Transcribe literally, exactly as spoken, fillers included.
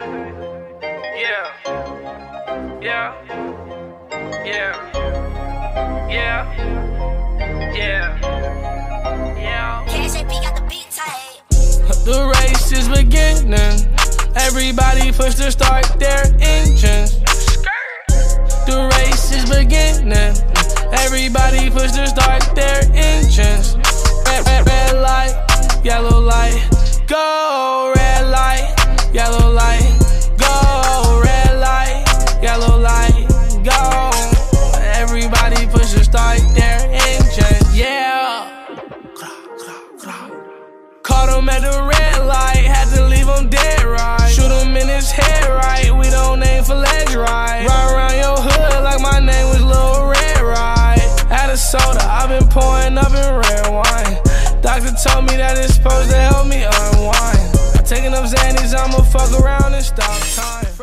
Yeah. Yeah. Yeah. Yeah. Yeah. Yeah. Cash A P got the beat tight. The race is beginning. Everybody push to start their engines. The race is beginning. Everybody push to start their engines. Red, red, red light, yellow light, go. Red light, yellow light, go. Red light, yellow light, go. Everybody push to start their engines. Yeah. Caught him at the red light, had to leave him dead right. Shoot him in his head right, we don't aim for legs right. Ride around your hood like my name was Lil Red Right. Had a soda, I've been pouring up in red wine. Doctor told me that it's supposed to help me unwind. I'm taking up Xannies, I'ma fuck around and stop time.